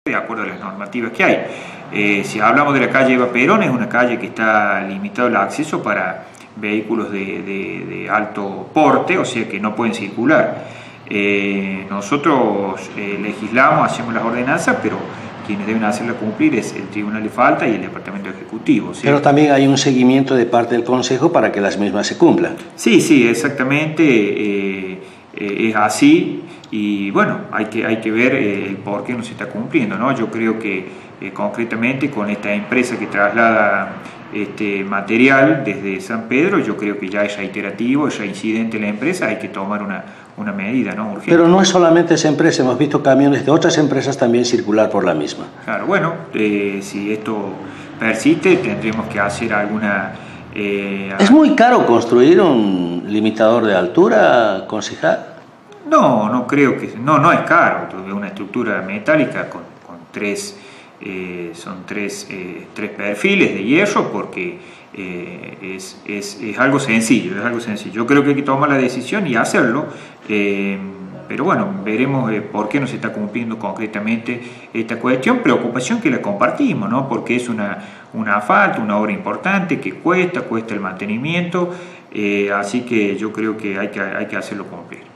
de acuerdo a las normativas que hay. Si hablamos de la calle Eva Perón, es una calle que está limitado el acceso para vehículos de alto porte, o sea que no pueden circular. Nosotros legislamos, hacemos las ordenanzas, pero quienes deben hacerla cumplir es el Tribunal de Falta y el Departamento Ejecutivo, ¿sí? Pero también hay un seguimiento de parte del Consejo para que las mismas se cumplan. Sí, exactamente, es así. Y bueno, hay que ver el por qué no se está cumpliendo, ¿no? Yo creo que concretamente con esta empresa que traslada este material desde San Pedro, yo creo que ya es reiterativo, es reincidente en la empresa, hay que tomar una medida, ¿no? Urgente. Pero no es solamente esa empresa, hemos visto camiones de otras empresas también circular por la misma. Claro, bueno, si esto persiste, tendremos que hacer alguna... ¿Es muy caro construir un limitador de altura, concejal? No creo que... No es caro, es una estructura metálica con tres... son tres perfiles de hierro porque es algo sencillo, Yo creo que hay que tomar la decisión y hacerlo, pero bueno, veremos por qué no se está cumpliendo concretamente esta cuestión, preocupación que la compartimos, ¿no? Porque es una falta, una obra importante que cuesta el mantenimiento, así que yo creo que hay que hacerlo cumplir.